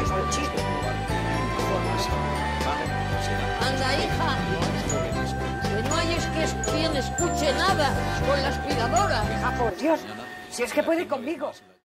sois un chiste. Anda, hija. Que no hay quien escuche nada con la aspiradora. Hija, por Dios. Si es que puede conmigo.